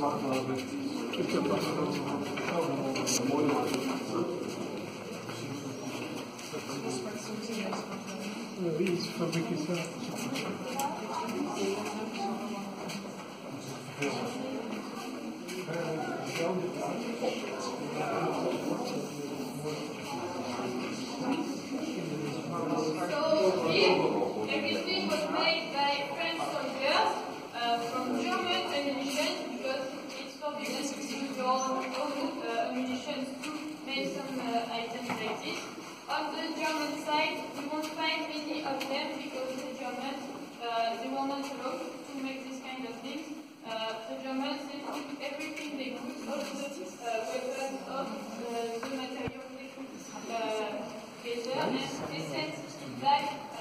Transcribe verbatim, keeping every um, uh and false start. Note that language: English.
Oui, il se fabriquait ça. So here, everything was made by French soldiers uh, from German ammunition because it's forbidden to use your own uh, ammunition to make some uh, items like this. On the German side, we won't find many of them because the Germans uh, they were not allowed to make this kind of things. Uh, the Germans they put everything they could, all the uh, weapons, all the, the material they could uh, gather, and they sent back